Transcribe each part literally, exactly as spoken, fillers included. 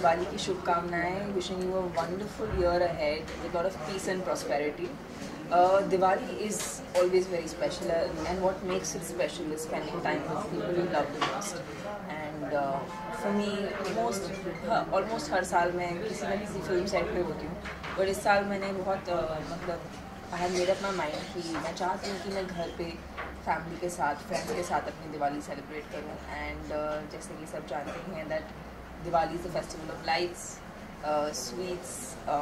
दिवाली की शुभकामनाएं. Wishing you a wonderful year ahead with a lot of peace and prosperity. Uh, Diwali is always very special, uh, and what makes it special is spending time with people you love the most. And uh, for me, most uh, almost हर साल मैं किसी न किसी film set पे होती हूँ. और इस साल मैंने बहुत uh, मतलब I had made up my mind कि मैं चाहती हूँ कि मैं घर पे फैमिली के साथ, फ्रेंड्स के साथ अपनी दिवाली सेलिब्रेट करूँ. एंड uh, जैसे कि सब जानते हैं that Diwali is the festival of lights, sweets,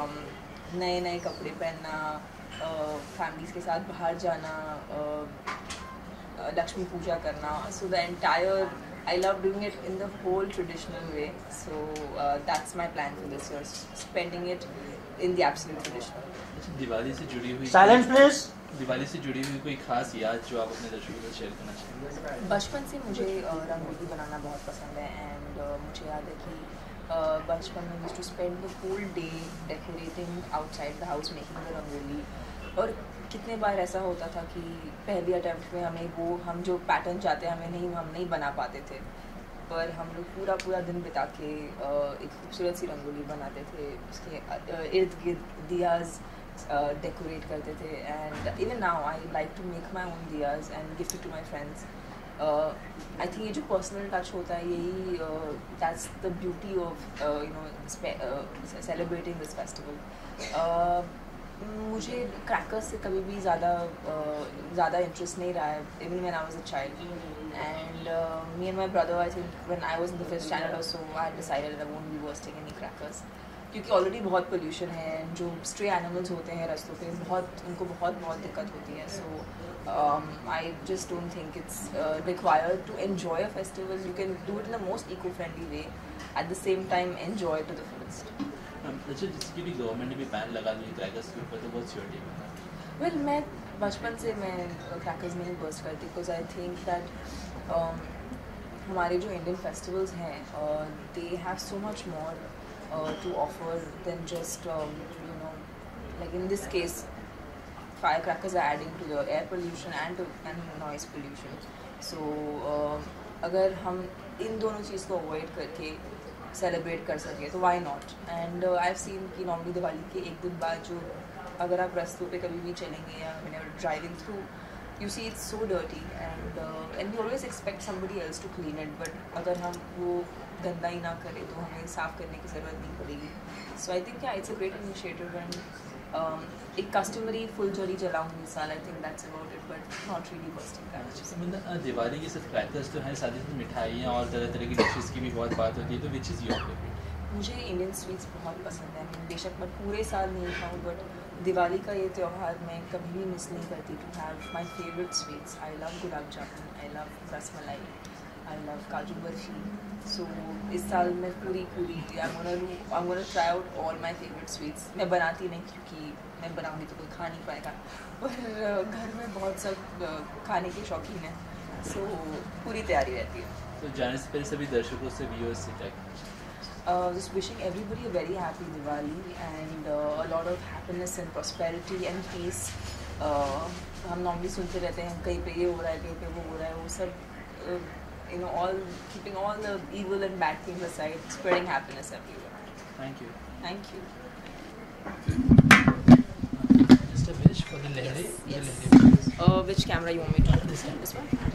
नए नए कपड़े पहनना, फैमिलीज़ uh, के साथ बाहर जाना, लक्ष्मी uh, पूजा करना. So the entire I love doing it in the whole traditional way. So uh, that's my plan for this year, spending it in the absolute traditional. Diwali से जुड़ी हुई साइलेंस प्लीज. दिवाली से जुड़ी हुई कोई खास याद जो आप अपने दर्शकों को शेयर करना चाहेंगे? बचपन से मुझे रंगोली बनाना बहुत पसंद है. एंड uh, मुझे याद है कि uh, बचपन में used to spend the whole day decorating outside the house, making the rangoli. और कितने बार ऐसा होता था कि पहली अटेम्प्ट में हमें वो हम जो पैटर्न चाहते हैं हमें नहीं हम नहीं बना पाते थे, पर हम लोग पूरा पूरा दिन बिता के एक खूबसूरत सी रंगोली बनाते थे, उसके इर्द गिर्द दियाज डेकोरेट करते थे. And even now I like to make my own diyas and gift it to my friends. I think ये जो पर्सनल टच होता है यही that's the beauty of you know celebrating this festival. मुझे क्रैकर्स से कभी भी ज़्यादा ज़्यादा इंटरेस्ट नहीं रहा है, even when I was a child. And me and my brother, I think when I was in the first standard और सो I decided I won't be bursting any crackers, क्योंकि ऑलरेडी बहुत पोल्यूशन है. जो stray animals होते हैं रास्तों पे बहुत उनको बहुत बहुत दिक्कत होती है. So I just don't think it's required to enjoy a festival. You can do it in the most eco friendly way, at the same time enjoy to the fullest. अच्छा, जिसकी भी गवर्नमेंट ने भी बैन लगा दी crackers के ऊपर, तो बहुत श्योरिटी है. वेल मैं बचपन से मैं क्रैकर्स नहीं बर्स्ट करती, बिकॉज आई थिंक दैट हमारे जो इंडियन फेस्टिवल्स हैं they have so much more to offer than just you know like in this case fire crackers are adding to the air pollution and and noise pollution. So अगर हम इन दोनों चीज़ को avoid करके celebrate कर सके तो why not. And I have seen कि normally Diwali के एक दिन बाद जो अगर आप रास्तों पे कभी भी चलेंगे या whenever driving through you see it's so dirty and and we always expect somebody else to clean it, but अगर हम वो गंदा ही ना करें तो हमें साफ़ करने की ज़रूरत नहीं पड़ेगी. So I think it's a great initiative. And एक कस्टमरी फुलझड़ी जलाऊंगी इस साल. I think that's about it, but not really bursting crackers. मतलब दिवाली के सिर्फ क्रैकर्स तो हैं, साथ ही साथ मिठाइयाँ और तरह तरह की डिशेज़ की भी बहुत बात होती है, तो विच इज़ योर फेवरेट? मुझे इंडियन स्वीट्स बहुत पसंद है. मैं बेशक मैं पूरे साल नहीं खाऊँ, बट दिवाली का ये त्यौहार मैं कभी भी मिस नहीं करती to have my favourite sweets. I love gulab jamun, I love rasmalai, I love kaju barfi. So इस साल मैं पूरी पूरी I gonna do I gonna try out all my favourite sweets. मैं बनाती नहीं क्योंकि मैं बनाऊँगी तो कोई खा नहीं पाएगा, पर घर में बहुत सब खाने के शौकीन हैं, सो पूरी तैयारी रहती है. तो जाने से पहले सभी दर्शकों से व्यूअर्स से क्या Uh, just wishing everybody a very happy Diwali and uh, a lot of happiness and prosperity and peace. Uh, हम नॉर्मली सुनते रहते हैं कहीं पे ये हो रहा है, कहीं पे वो हो रहा है, वो सब you know all keeping all the evil and bad things aside, spreading happiness everywhere. Thank you. Thank you. Just a wish for the lehre. Yes. yes. Uh, which camera you want me to? This one. This one.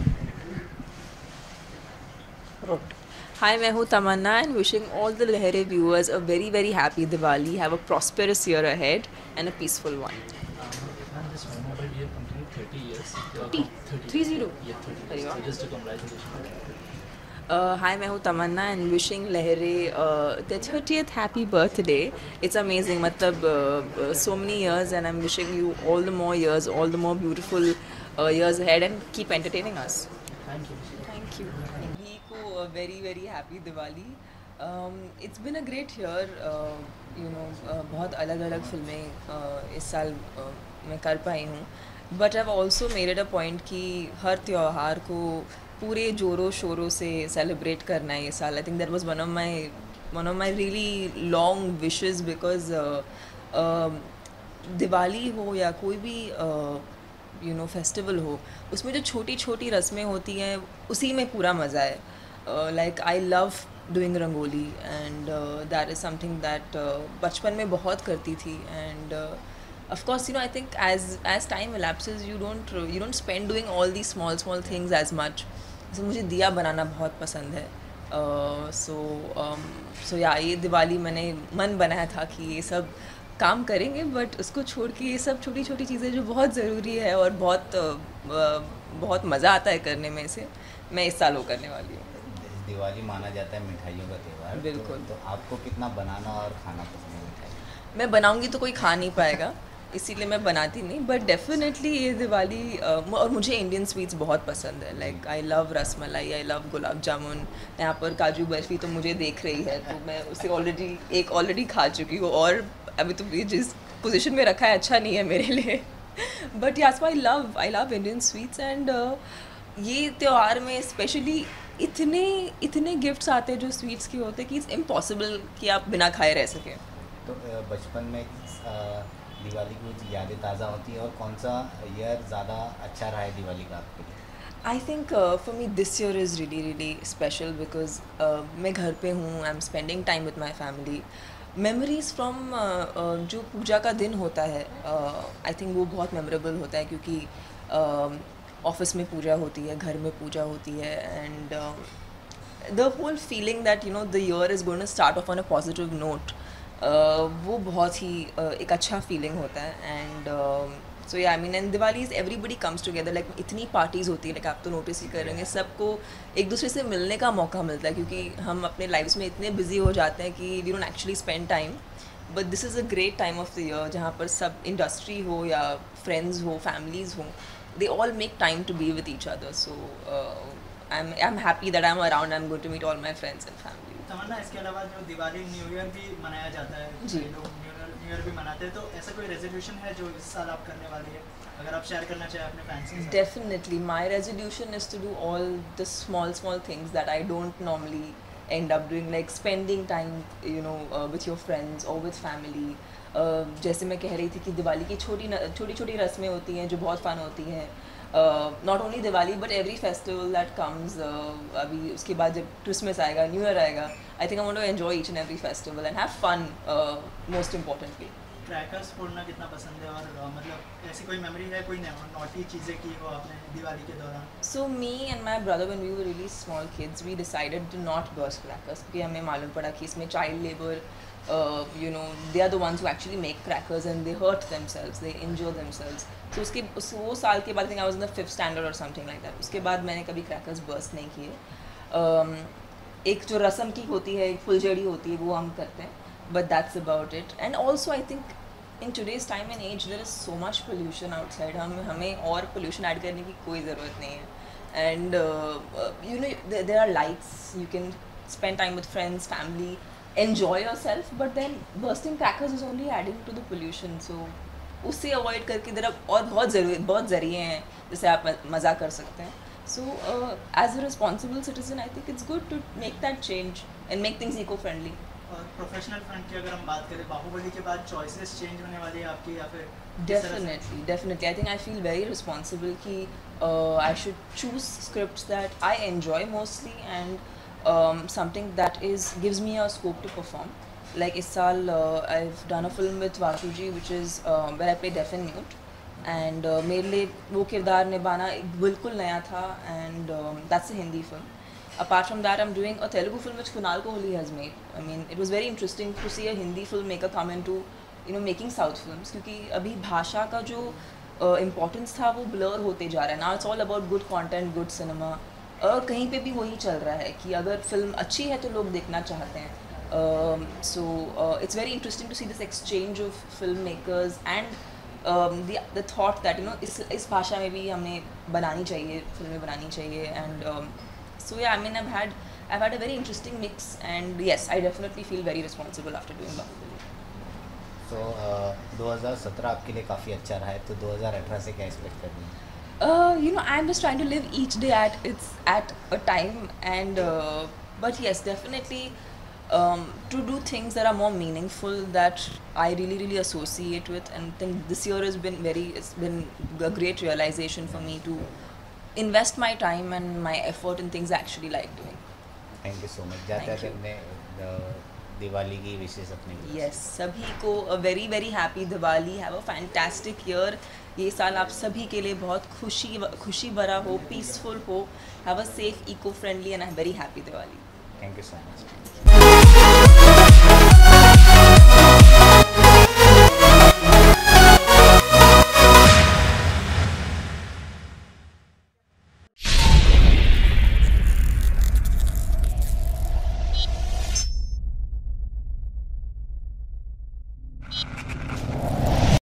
Oh. Hi, मैं हूँ तमन्ना and wishing all the Lehre viewers a very very happy Diwali. Have a prosperous year ahead and a peaceful one. Um, this one mobile year completed thirty years. thirty? thirty? Yeah, thirty. So just a congratulations. Uh, hi, मैं हूँ तमन्ना and wishing Lehre uh, the thirtieth happy birthday. It's amazing. मतलब uh, so many years and I'm wishing you all the more years, all the more beautiful uh, years ahead and keep entertaining us. Thank you. Thank you. A very very happy Diwali. Um, it's been a great year. Uh, you know, uh, बहुत अलग अलग फिल्में uh, इस साल uh, मैं कर पाई हूँ. But I've also made it a point कि हर त्योहार को पूरे जोरों शोरों से सेलिब्रेट करना है ये साल. I think that was one of my one of my really long wishes because uh, uh, Diwali हो या कोई भी यू नो फेस्टिवल हो, उसमें जो छोटी छोटी रस्में होती हैं उसी में पूरा मज़ा है. Like I love doing rangoli and that is something that बचपन में बहुत करती थी and of course, you know, I think as as time elapses, you don't you don't spend doing all these small small things as much. So मुझे दिया बनाना बहुत पसंद है. सो सो या ये दिवाली मैंने मन बनाया था कि ये सब काम करेंगे, बट उसको छोड़ के ये सब छोटी छोटी चीज़ें जो बहुत ज़रूरी है और बहुत uh, बहुत मज़ा आता है करने में, से मैं इस साल वो करने वाली हूँ. दिवाली माना जाता है मिठाइयों का त्यौहार. बिल्कुल. तो, तो आपको कितना बनाना और खाना पसंद है मिठाई? मैं बनाऊंगी तो कोई खा नहीं पाएगा, इसीलिए मैं बनाती नहीं. बट डेफिनेटली ये दिवाली uh, और मुझे इंडियन स्वीट्स बहुत पसंद है. Like I love rasmalai, I love gulab jamun. यहाँ पर काजू बर्फ़ी तो मुझे देख रही है, तो मैं उसे ऑलरेडी एक ऑलरेडी खा चुकी हूँ, और अभी तो ये जिस पोजीशन में रखा है अच्छा नहीं है मेरे लिए. But yes I love I love Indian sweets. And ये त्यौहार में स्पेशली इतने इतने गिफ्ट्स आते हैं जो स्वीट्स के होते हैं कि इट्स इम्पॉसिबल कि आप बिना खाए रह सकें. तो बचपन में दिवाली की कुछ यादें ताज़ा होती हैं, और कौन सा ईयर ज़्यादा अच्छा रहा है दिवाली का आपके लिए? I think for me this year is really really special because मैं घर पे हूँ, I am spending time with my family. Memories from जो पूजा का दिन होता है, आई uh, थिंक वो बहुत मेमोरेबल होता है, क्योंकि ऑफिस uh, में पूजा होती है, घर में पूजा होती है, and the whole feeling that you know the year is going to start off on a positive note, वो बहुत ही uh, एक अच्छा फीलिंग होता है. And so yeah I mean and Diwali is everybody comes together. Like इतनी parties होती है, like आप तो नोटिस ही करेंगे, सबको एक दूसरे से मिलने का मौका मिलता है, क्योंकि हम अपने लाइफ्स में इतने बिजी हो जाते हैं कि we don't actually spend time. But this is a great time of the year जहाँ पर सब इंडस्ट्री हो या फ्रेंड्स हो, फैमिलीज़ हो, they all make time to be with each other. So uh, I'm I'm happy that I'm around. I'm going to meet all my friends and family. तमन्ना, इसके अलावा जो दिवाली न्यू ईयर भी मनाया जाता है, जी. लोग न्यू ईयर न्यू ईयर भी मनाते हैं, तो ऐसा कोई रेजोल्यूशन है जो इस साल आप करने वाली है, अगर आप शेयर करना चाहें अपने फैंस के साथ? Definitely, my resolution is to do all the small small things that I don't normally end up doing, like spending time, you know, uh, with your friends or with family. Uh, जैसे मैं कह रही थी कि दिवाली की छोटी छोटी छोटी रस्में होती हैं जो बहुत फ़न होती हैं. Not only Diwali but every festival that comes. अभी उसके बाद जब क्रिसमस आएगा, न्यू ईयर आएगा, I think I want to enjoy each and every festival and have fun, most importantly. Crackers फोड़ना कितना पसंद है, और uh, मतलब ऐसी कोई मेमोरी है, कोई नॉटी चीज़ें की हो आपने दिवाली के दौरान? So me and my brother, when we were really small kids, we decided to not burst crackers, क्योंकि हमें मालूम पड़ा कि इसमें child labor, uh, you know, they are the ones who actually make crackers and they hurt themselves, they injure themselves. So उसके उस वो साल के बाद I think I was in the fifth standard or something like that. उसके बाद मैंने कभी crackers burst नहीं किए. um, एक जो रस्म की होती है, एक फुलझड़ी होती है, वो हम करते हैं, but that's about it. And also I think in today's time and age there is so much pollution outside. हम हमें और pollution add करने की कोई ज़रूरत नहीं है. And uh, uh, you know there, there are lights, you can spend time with friends, family, enjoy yourself, but then bursting crackers is only adding to the pollution. So उससे avoid करके there are और बहुत ज़रूरी बहुत ज़रिए हैं जिससे आप मज़ा कर सकते हैं. So uh, as a responsible citizen, I think it's good to make that change and make things eco-friendly. और प्रोफेशनल फ्रंट की अगर हम बात करें, बाहुबली के बाद चॉइसेस चेंज होने वाली है आपकी, या फिर? Definitely, definitely. I think I feel very responsible कि uh, I should choose scripts that I enjoy mostly and um, something that is gives me a scope to perform. Like इस साल uh, I've done a film with Vasuji which is uh, where I play deaf and mute, and uh, मेरे लिए वो किरदार निभाना एक बिल्कुल नया था, and um, that's a Hindi film. Apart from that, I'm doing a Telugu film which Kunal Kohli has made. I mean, it was very interesting to see a Hindi filmmaker come into, you know, making South films, क्योंकि अभी भाषा का जो importance uh, था वो blur होते जा रहा है. Now it's all about good content, good cinema. और कहीं पे भी वही चल रहा है कि अगर फिल्म अच्छी है तो लोग देखना चाहते हैं. um, so uh, it's very interesting to see this exchange of filmmakers and um, the the thought that you know इस इस भाषा में भी हमें बनानी चाहिए, फिल्में बनानी चाहिए. And um, so yeah, I mean I've had I've had a very interesting mix, and yes, I definitely feel very responsible after doing Bahubali. So uh, दो हज़ार सत्रह आपके लिए काफ़ी अच्छा रहा है, तो दो हज़ार अठारह से क्या एक्सपेक्ट कर रही हैं? Uh, you know, I'm just trying to live each day at its at a time, and uh, but yes, definitely um, to do things that are more meaningful, that I really really associate with, and think this year has been very it's been a great realization for me to invest my time and my effort in things I actually like doing. You so much. जाते Thank जाते you. अपने दिवाली की विशेष अपने yes सभी को a very very happy Diwali, have a fantastic year. ये साल आप सभी के लिए बहुत खुशी खुशी भरा हो, पीसफुल हो, have a safe eco friendly and I am very happy Diwali. Thank you so much.